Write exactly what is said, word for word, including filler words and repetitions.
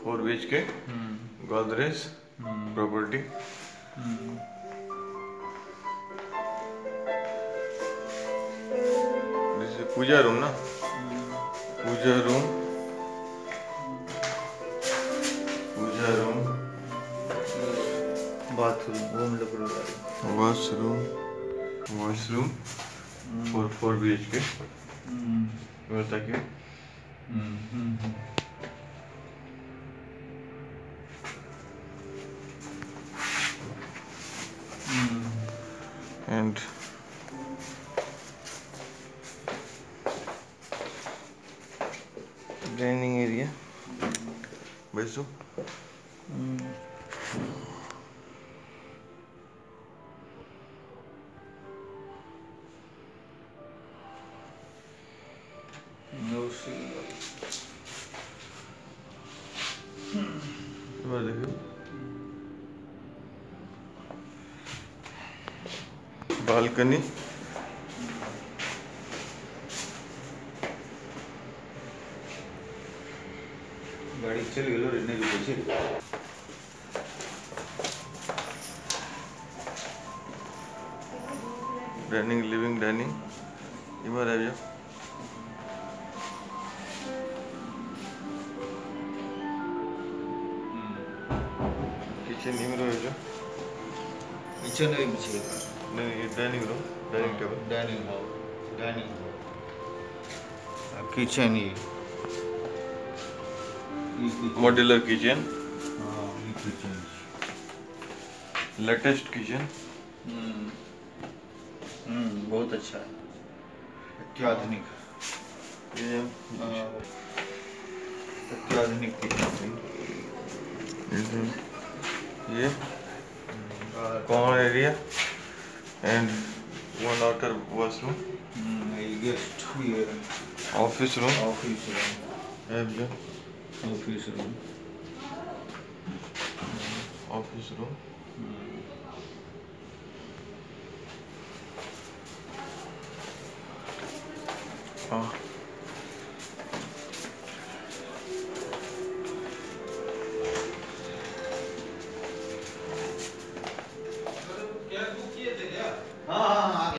Four बी एच के, Godrej property. This is puja room ना, puja room, puja room, bathroom, washroom, washroom for four बी एच के ताकि एंड डाइनिंग एरिया बैसो। देखो बालकनी, गाड़ी चल गेलो रे नहीं रुके छे। डाइनिंग, लिविंग, डाइनिंग इमर आ जाओ। किचन इमर आ जाओ। किचन में पीछे नहीं ये dining room, dining table, dining hall, dining hall, kitchen ही मॉड्यूलर किचन, हाँ ये किचन, लेटेस्ट किचन। हम्म हम्म बहुत अच्छा है, अत्याधुनिक, ये अत्याधुनिक किचन। ये common area and one outer washroom, guest ये office room, office room, office room, office room,